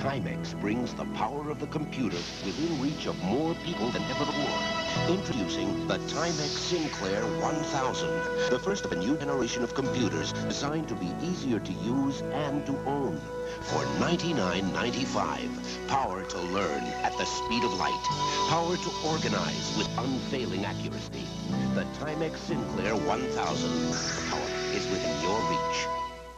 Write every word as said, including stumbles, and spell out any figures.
Timex brings the power of the computer within reach of more people than ever before. Introducing the Timex Sinclair one thousand, the first of a new generation of computers designed to be easier to use and to own. For ninety-nine ninety-five, power to learn at the speed of light, power to organize with unfailing accuracy. The Timex Sinclair one thousand, power is within your reach.